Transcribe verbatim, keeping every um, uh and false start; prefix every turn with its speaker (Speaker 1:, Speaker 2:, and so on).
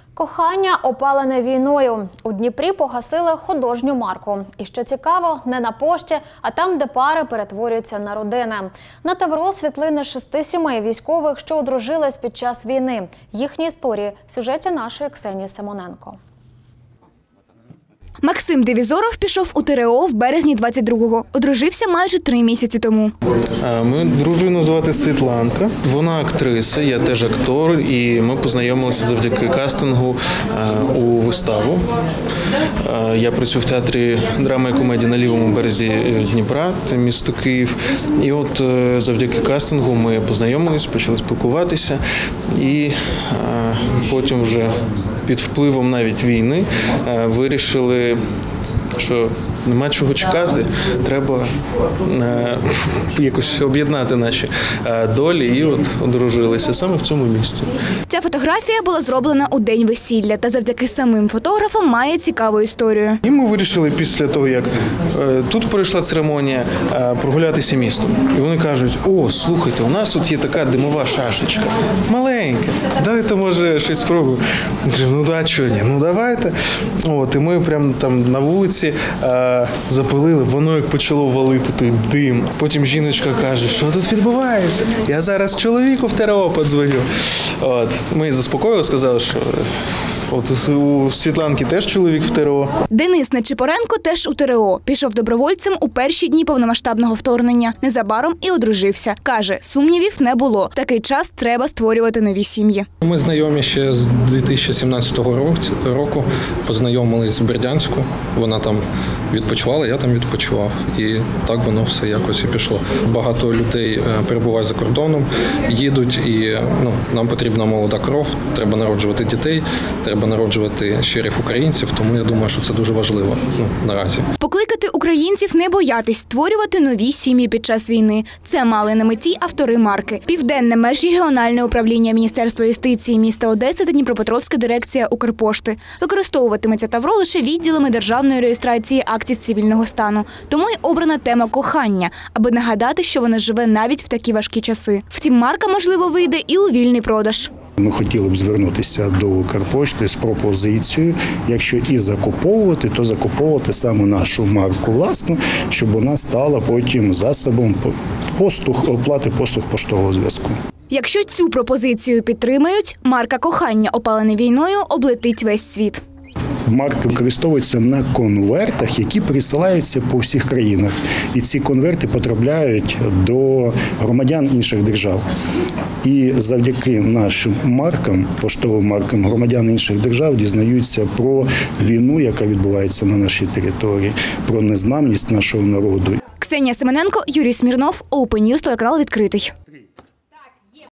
Speaker 1: Кохання, опалене війною. У Дніпрі погасили художню марку. І що цікаво, не на пошті, а там, де пари перетворюються на родини. На Тавро світлини шести сімей військових, що одружились під час війни. Їхні історії в сюжеті нашої Ксенії Симоненко.
Speaker 2: Максим Девізоров пішов у ТРО в березні двадцять другого. Одружився майже три місяці тому.
Speaker 3: Мою дружину звати Світланка. Вона актриса, я теж актор. І ми познайомилися завдяки кастингу у виставу. Я працюю в театрі драми і комедії на лівому березі Дніпра, це місто Київ. І от завдяки кастингу ми познайомилися, почали спілкуватися. І потім вже під впливом навіть війни вирішили, що нема чого чекати, треба е, якось об'єднати наші е, долі і от одружилися саме в цьому місці.
Speaker 2: Ця фотографія була зроблена у день весілля та завдяки самим фотографам має цікаву історію.
Speaker 3: І ми вирішили після того, як е, тут пройшла церемонія, е, прогулятися містом. І вони кажуть: о, слухайте, у нас тут є така димова шашечка, маленька, давайте, може, щось спробуємо. Ми кажемо, ну да, чого ні, ну давайте. От, і ми прямо там на вулиці е, запалили, воно як почало валити той дим. Потім жіночка каже, що тут відбувається? Я зараз чоловіку в ТРО подзвоню. От. Ми її заспокоїли, сказали, що от у Світланки теж чоловік в ТРО.
Speaker 2: Денис Нечипоренко теж у ТРО. Пішов добровольцем у перші дні повномасштабного вторгнення. Незабаром і одружився. Каже, сумнівів не було. Такий час треба створювати нові сім'ї.
Speaker 4: Ми знайомі ще з дві тисячі сімнадцятого року. Познайомились в Бердянську. Вона там відпочивала, я там відпочивав. І так воно все якось і пішло. Багато людей перебувають за кордоном, їдуть, і ну, нам потрібна молода кров, треба народжувати дітей, треба народжувати щирих українців, тому я думаю, що це дуже важливо ну, наразі.
Speaker 2: Покликати українців не боятись, створювати нові сім'ї під час війни. Це мали на меті автори марки. Південне межрегіональне управління Міністерства юстиції міста Одеси та Дніпропетровська дирекція Укрпошти. Використовуватиметься Тавро лише відділами державної реєстрації актів цивільного стану. Тому й обрана тема кохання, аби нагадати, що вона живе навіть в такі важкі часи. Втім, марка, можливо, вийде і у вільний продаж.
Speaker 5: Ми хотіли б звернутися до Укрпошти з пропозицією, якщо і закуповувати, то закуповувати саме нашу марку власну, щоб вона стала потім засобом послуг, оплати послуг поштового зв'язку.
Speaker 2: Якщо цю пропозицію підтримають, марка кохання, опалене війною, облетить весь світ.
Speaker 5: Марка використовується на конвертах, які пересилаються по всіх країнах. І ці конверти потрапляють до громадян інших держав. І завдяки нашим маркам, поштовим маркам, громадян інших держав дізнаються про війну, яка відбувається на нашій території, про незламність нашого народу.
Speaker 2: Ксенія Симоненко, Юрій Смірнов, Open News, телеканал «Відкритий».